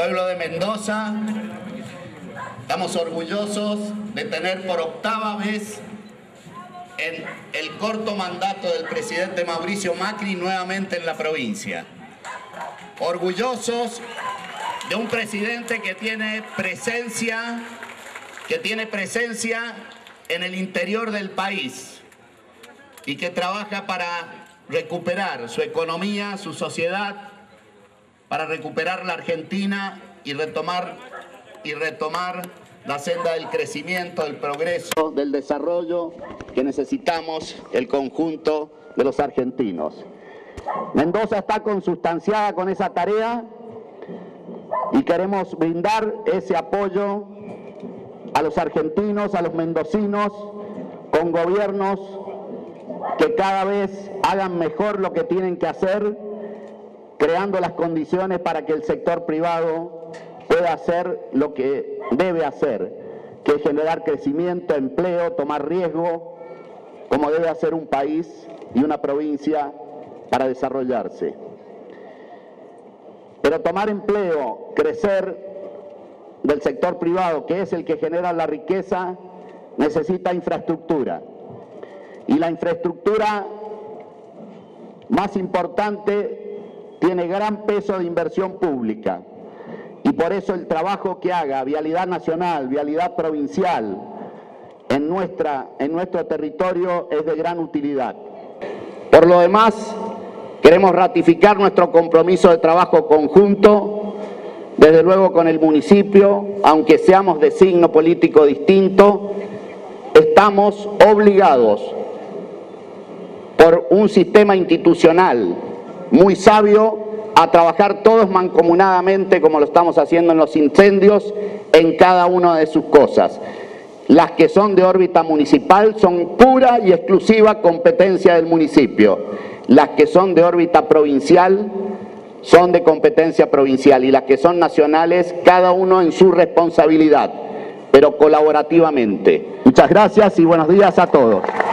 Pueblo de Mendoza, estamos orgullosos de tener por octava vez en el corto mandato del presidente Mauricio Macri nuevamente en la provincia. Orgullosos de un presidente que tiene presencia en el interior del país y que trabaja para recuperar su economía, su sociedad, para recuperar la Argentina y retomar la senda del crecimiento, del progreso, del desarrollo que necesitamos el conjunto de los argentinos. Mendoza está consustanciada con esa tarea y queremos brindar ese apoyo a los argentinos, a los mendocinos, con gobiernos que cada vez hagan mejor lo que tienen que hacer, creando las condiciones para que el sector privado pueda hacer lo que debe hacer, que es generar crecimiento, empleo, tomar riesgo, como debe hacer un país y una provincia para desarrollarse. Pero tomar empleo, crecer del sector privado, que es el que genera la riqueza, necesita infraestructura. Y la infraestructura más importante tiene gran peso de inversión pública. Y por eso el trabajo que haga Vialidad Nacional, Vialidad Provincial, en nuestro territorio es de gran utilidad. Por lo demás, queremos ratificar nuestro compromiso de trabajo conjunto, desde luego con el municipio, aunque seamos de signo político distinto, estamos obligados por un sistema institucional muy sabio a trabajar todos mancomunadamente, como lo estamos haciendo en los incendios, en cada una de sus cosas. Las que son de órbita municipal son pura y exclusiva competencia del municipio. Las que son de órbita provincial son de competencia provincial y las que son nacionales, cada uno en su responsabilidad, pero colaborativamente. Muchas gracias y buenos días a todos.